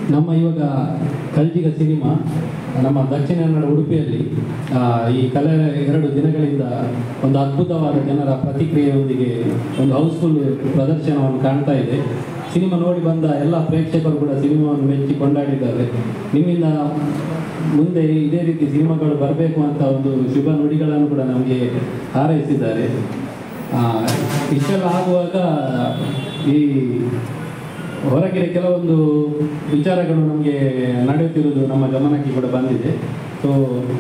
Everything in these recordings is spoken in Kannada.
ನಮ್ಮ ಇವಾಗ ಕಲ್ಜಿಗ ಸಿನಿಮಾ ನಮ್ಮ ದಕ್ಷಿಣ ಕನ್ನಡ ಉಡುಪಿಯಲ್ಲಿ ಈ ಕಳೆದ 2 ದಿನಗಳಿಂದ ಒಂದು ಅದ್ಭುತವಾದ ಜನರ ಪ್ರತಿಕ್ರಿಯೆಯೊಂದಿಗೆ ಒಂದು ಹೌಸ್ಫುಲ್ ಪ್ರದರ್ಶನವನ್ನು ಕಾಣ್ತಾ ಇದೆ. ಸಿನಿಮಾ ನೋಡಿ ಬಂದ ಎಲ್ಲ ಪ್ರೇಕ್ಷಕರು ಕೂಡ ಸಿನಿಮಾವನ್ನು ಮೆಚ್ಚಿ ಕೊಂಡಾಡಿದ್ದಾರೆ. ನಿಮ್ಮಿಂದ ಮುಂದೆ ಇದೇ ರೀತಿ ಸಿನಿಮಾಗಳು ಬರಬೇಕು ಅಂತ ಒಂದು ಶುಭ ನುಡಿಗಳನ್ನು ಕೂಡ ನಮಗೆ ಹಾರೈಸಿದ್ದಾರೆ. ಇಷ್ಟೆಲ್ಲ ಆಗುವಾಗ ಈ ಹೊರಗೆ ಕೆಲವೊಂದು ವಿಚಾರಗಳು ನಮಗೆ ನಡೆಯುತ್ತಿರುವುದು ನಮ್ಮ ಗಮನಕ್ಕೆ ಕೂಡ ಬಂದಿದೆ. ಸೊ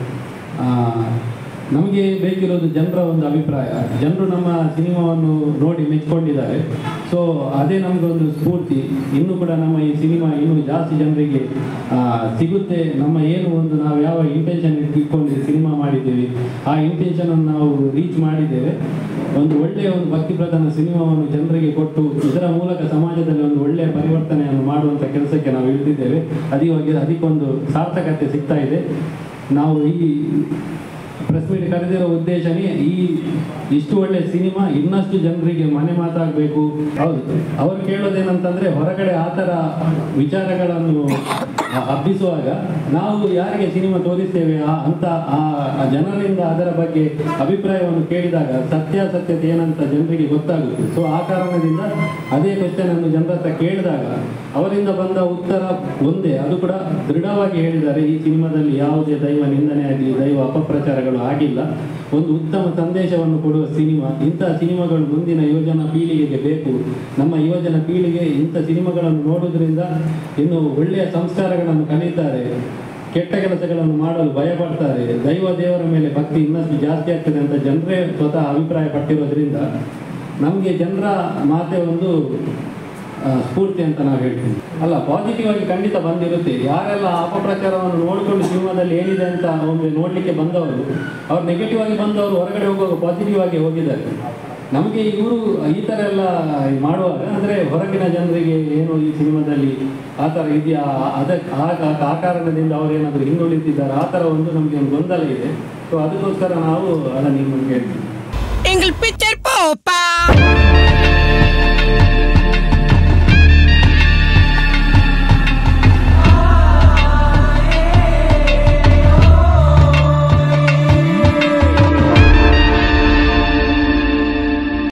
ನಮಗೆ ಬೇಕಿರೋದು ಜನರ ಒಂದು ಅಭಿಪ್ರಾಯ. ಜನರು ನಮ್ಮ ಸಿನಿಮಾವನ್ನು ನೋಡಿ ಮೆಚ್ಚಿಕೊಂಡಿದ್ದಾರೆ. ಸೊ ಅದೇ ನಮಗೊಂದು ಸ್ಫೂರ್ತಿ. ಇನ್ನೂ ಕೂಡ ನಮ್ಮ ಈ ಸಿನಿಮಾ ಇನ್ನೂ ಜಾಸ್ತಿ ಜನರಿಗೆ ಸಿಗುತ್ತೆ. ನಮ್ಮ ಏನು ಒಂದು ನಾವು ಯಾವ ಇಂಟೆನ್ಷನ್ ಇಟ್ಕೊಂಡು ಸಿನಿಮಾ ಮಾಡಿದ್ದೇವೆ ಆ ಇಂಟೆನ್ಷನನ್ನು ನಾವು ರೀಚ್ ಮಾಡಿದ್ದೇವೆ. ಒಂದು ಒಳ್ಳೆಯ ಒಂದು ಭಕ್ತಿ ಪ್ರಧಾನ ಸಿನಿಮಾವನ್ನು ಜನರಿಗೆ ಕೊಟ್ಟು ಇದರ ಮೂಲಕ ಸಮಾಜದಲ್ಲಿ ಒಂದು ಒಳ್ಳೆಯ ಪರಿವರ್ತನೆಯನ್ನು ಮಾಡುವಂಥ ಕೆಲಸಕ್ಕೆ ನಾವು ಇಳಿದಿದ್ದೇವೆ. ಅದಕ್ಕೊಂದು ಸಾರ್ಥಕತೆ ಸಿಗ್ತಾ ಇದೆ. ನಾವು ಈ ಪ್ರೆಸ್ ಮೀಟ್ ಕರೆದಿರೋ ಉದ್ದೇಶನೇ ಇಷ್ಟು ಒಳ್ಳೆ ಸಿನಿಮಾ ಇನ್ನಷ್ಟು ಜನರಿಗೆ ಮನೆ ಮಾತಾಗಬೇಕು. ಹೌದು, ಅವರು ಕೇಳೋದೇನಂತಂದ್ರೆ ಹೊರಗಡೆ ಆ ಥರ ವಿಚಾರಗಳನ್ನು ಹಬ್ಬಿಸುವಾಗ ನಾವು ಯಾರಿಗೆ ಸಿನಿಮಾ ತೋರಿಸ್ತೇವೆ ಅಂತ ಆ ಜನರಿಂದ ಅದರ ಬಗ್ಗೆ ಅಭಿಪ್ರಾಯವನ್ನು ಕೇಳಿದಾಗ ಸತ್ಯಾಸತ್ಯತೆ ಏನಂತ ಜನರಿಗೆ ಗೊತ್ತಾಗುತ್ತೆ. ಸೊ ಆ ಕಾರಣದಿಂದ ಅದೇ ಕ್ವೆಶ್ಚನ್ ಅನ್ನು ಜನರ ಹತ್ರ ಕೇಳಿದಾಗ ಅವರಿಂದ ಬಂದ ಉತ್ತರ ಒಂದೇ, ಅದು ಕೂಡ ದೃಢವಾಗಿ ಹೇಳಿದ್ದಾರೆ. ಈ ಸಿನಿಮಾದಲ್ಲಿ ಯಾವುದೇ ದೈವ ನಿಂದನೆ ಆಗಲಿ ದೈವ ಅಪಪ್ರಚಾರಗಳು ಆಗಿಲ್ಲ. ಒಂದು ಉತ್ತಮ ಸಂದೇಶವನ್ನು ಕೊಡುವ ಸಿನಿಮಾ. ಇಂತಹ ಸಿನಿಮಾಗಳು ಮುಂದಿನ ಯುವಜನ ಪೀಳಿಗೆಗೆ ಬೇಕು. ನಮ್ಮ ಯುವಜನ ಪೀಳಿಗೆ ಇಂಥ ಸಿನಿಮಾಗಳನ್ನು ನೋಡುವುದರಿಂದ ಇನ್ನು ಒಳ್ಳೆಯ ಸಂಸ್ಕಾರಗಳನ್ನು ಕಲಿತಾರೆ, ಕೆಟ್ಟ ಕೆಲಸಗಳನ್ನು ಮಾಡಲು ಭಯಪಡ್ತಾರೆ, ದೇವರ ಮೇಲೆ ಭಕ್ತಿ ಇನ್ನಷ್ಟು ಜಾಸ್ತಿ ಆಗ್ತದೆ ಅಂತ ಜನರೇ ಸ್ವತಃ ಅಭಿಪ್ರಾಯ ಪಟ್ಟಿರೋದ್ರಿಂದ ನಮಗೆ ಜನರ ಮಾತೆ ಒಂದು ಸ್ಫೂರ್ತಿ ಅಂತ ನಾವು ಹೇಳ್ತೀವಿ. ಅಲ್ಲ, ಪಾಸಿಟಿವ್ ಆಗಿ ಖಂಡಿತ ಬಂದಿರುತ್ತೆ. ಯಾರೆಲ್ಲ ಅಪಪ್ರಚಾರವನ್ನು ನೋಡಿಕೊಂಡು ಸಿನಿಮಾದಲ್ಲಿ ಏನಿದೆ ಅಂತ ಒಮ್ಮೆ ನೋಡಲಿಕ್ಕೆ ಬಂದವರು, ಅವ್ರು ನೆಗೆಟಿವ್ ಆಗಿ ಬಂದವರು ಹೊರಗಡೆ ಹೋಗುವಾಗ ಪಾಸಿಟಿವ್ ಆಗಿ ಹೋಗಿದ್ದಾರೆ. ನಮಗೆ ಇವರು ಈ ಥರ ಎಲ್ಲ ಮಾಡುವಾಗ ಅಂದರೆ ಹೊರಗಿನ ಜನರಿಗೆ ಏನು ಈ ಸಿನಿಮಾದಲ್ಲಿ ಆ ಥರ ಇದೆಯಾ, ಆ ಕಾರಣದಿಂದ ಅವರೇನಾದರೂ ಹಿಂದುಳಿತಿದ್ದಾರೆ, ಆ ಥರ ಒಂದು ನಮಗೆ ಒಂದು ಗೊಂದಲ ಇದೆ. ಸೊ ಅದಕ್ಕೋಸ್ಕರ ನಾವು ಅದನ್ನು ನಿಮಗೆ ಹೇಳ್ತೀವಿ.